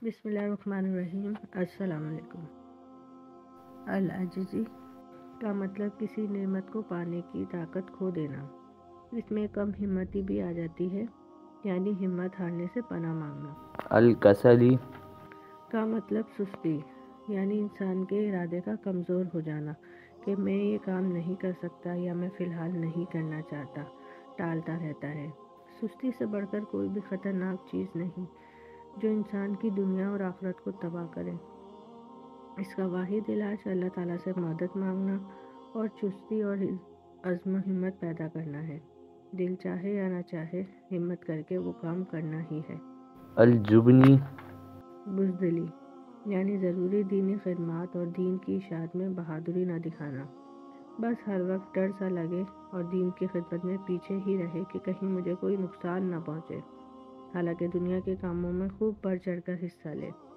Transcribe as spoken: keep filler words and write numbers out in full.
بسم اللہ الرحمن الرحیم۔ السلام علیکم۔ العاجزی کا مطلب کسی نعمت کو پانے کی طاقت کھو دینا۔ اس میں کم ہمتی بھی آ جاتی ہے، یعنی ہمت ہارنے سے پناہ مانگنا۔ الکسلی کا مطلب سستی، یعنی انسان کے ارادے کا کمزور ہو جانا کہ میں یہ کام نہیں کر سکتا یا میں فی الحال نہیں کرنا چاہتا، ٹالتا رہتا ہے۔ سستی سے بڑھ کر کوئی بھی خطرناک چیز نہیں جو انسان کی دنیا اور آخرت کو تباہ کرے۔ اس کا واحد علاج اللہ تعالیٰ سے مدد مانگنا اور چستی اور عزم و ہمت پیدا کرنا ہے۔ دل چاہے یا نہ چاہے، ہمت کر کے وہ کام کرنا ہی ہے۔ الجبنی بزدلی، یعنی ضروری دینی خدمات اور دین کی اشاعت میں بہادری نہ دکھانا، بس ہر وقت ڈر سا لگے اور دین کی خدمت میں پیچھے ہی رہے کہ کہیں مجھے کوئی نقصان نہ پہنچے، حالانکہ دنیا کے کاموں میں خوب بڑھ چڑھ کر حصہ لے۔